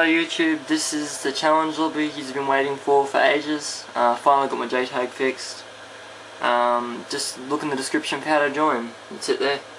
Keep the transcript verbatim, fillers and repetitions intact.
Hello YouTube, this is the challenge lobby he's been waiting for for ages. Uh, finally got my J tag fixed. Um, just look in the description for how to join. That's it there.